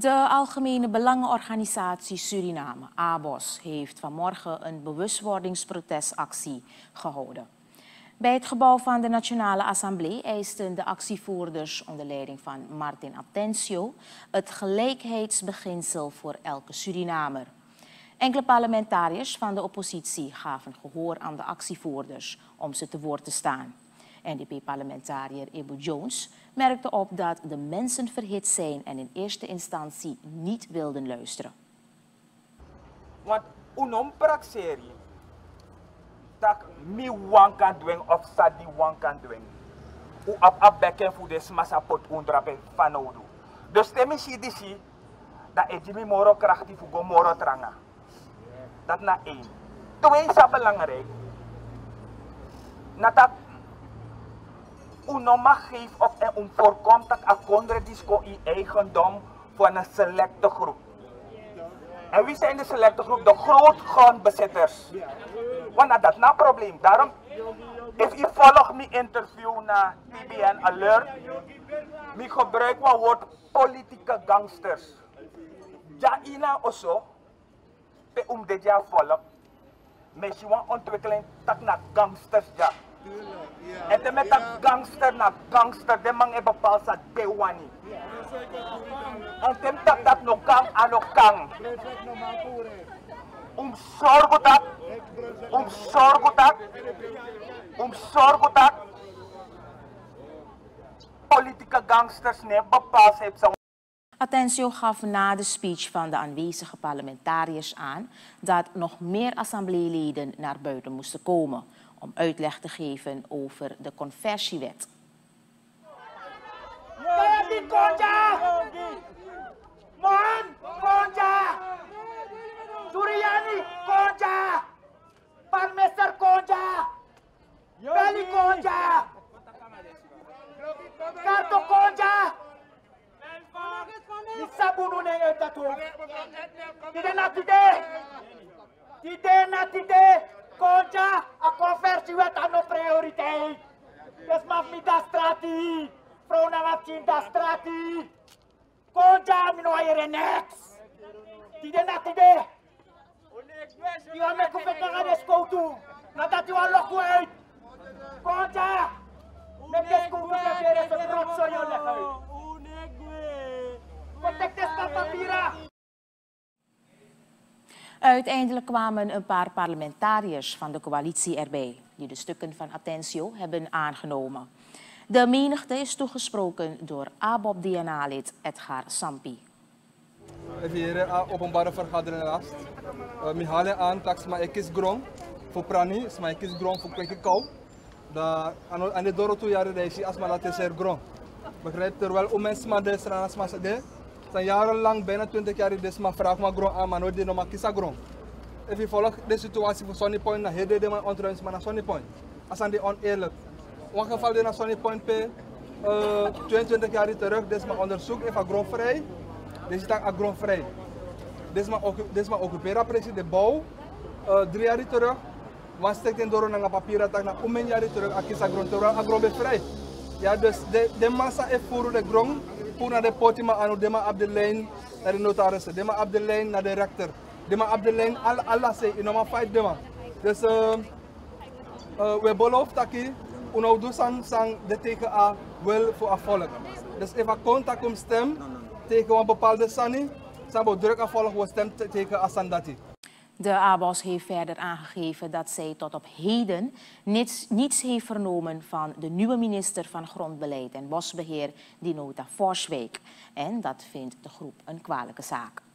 De Algemene Belangenorganisatie Suriname, ABOS, heeft vanmorgen een bewustwordingsprotestactie gehouden. Bij het gebouw van de Nationale Assemblée eisten de actievoerders onder leiding van Martin Atencio het gelijkheidsbeginsel voor elke Surinamer. Enkele parlementariërs van de oppositie gaven gehoor aan de actievoerders om ze te woord te staan. NDP-parlementariër Ebou Jones merkte op dat de mensen verhit zijn en in eerste instantie niet wilden luisteren. Want unom praxeri dat mi wan kan doen of sadi wan kan doen. U op bekken voor de smasapot undrape fanodu. Dus temi si disi dat ejimi moro krachtig voor moro tranga. Dat na één. Twee is belangrijk. Nadat Unoma geeft op en voorkomt dat akondre disco in eigendom van een selecte groep. En wie zijn de selecte groep? De grootgrondbezitters. Want dat is een probleem. Daarom, als u volgt mijn interview naar TBN Alert, ik gebruik het woord politieke gangsters. Ja, ina also, om dit jaar volgt, met je ontwikkeling dat naar gangsters ja. En dan met dat gangster na gangster, de man heeft bepaald dat bewani. En dan dat nog kan aan nog kan. Zorgen dat politieke gangsters niet bepaald hebben. Atencio gaf na de speech van de aanwezige parlementariërs aan dat nog meer assembleeleden naar buiten moesten komen om uitleg te geven over de conversiewet. Man, Konja! Suryani, Konja! Parmeester Konja! Beli Konja! Karto Konja! Bisa bunuh neng eta tuh. Tidak natide. Konja, a conversie wet aan de prioriteit. Dus mag niet dat strati. Vrouw naar cinta strati. Konja, mino ayer next. Tidak natide. Die gaan met koffie naar de school toe. Nadat u al lok uit. Konja. Met de school toe proberen ze rotzooi leggen. Uiteindelijk kwamen een paar parlementariërs van de coalitie erbij, die de stukken van Atencio hebben aangenomen. De menigte is toegesproken door ABOP-DNA-lid Edgar Sampi. Even hier openbare vergadering last. We halen aan dat ik is grond voor prani, maar ik is grond voor kwekkou. Aan de door 2 jaar deze als maar laten ze grond. Begrijp terwijl om mensen maar de straat maar ze zijn jarenlang, bijna 20 jaar in deze maar vraag maar grond aan, maar nooit de normaal kiezen grond. Even volg de situatie van Sonny Point naar heden de man ontruimt maar naar Sonny Point. Als aan die oneerlijk. In geval de naar Sonny Point 22 jaar terug, deze maar onderzoek even grondvrij. Deze tak grondvrij. Deze maar occuperen precies de bouw 3 jaar terug. Want steekt in door naar papieren tak naar 1 jaar terug aan kiezen grond terwijl aan grond vrij. Ja, dus de massa heeft voor de grond. Naar de potima aan de op de lijn naar de notaris, de op de lijn naar de rechter, de op de lijn alles in normaal fight de. Dus we beloven dat we doen sang de tegen a wil voor volk. Dus even contact om stem tegen een bepaalde sani, dan we druk afvolgen we stem tegen asandati. De ABOS heeft verder aangegeven dat zij tot op heden niets heeft vernomen van de nieuwe minister van Grondbeleid en Bosbeheer, Dinota Forswijk. En dat vindt de groep een kwalijke zaak.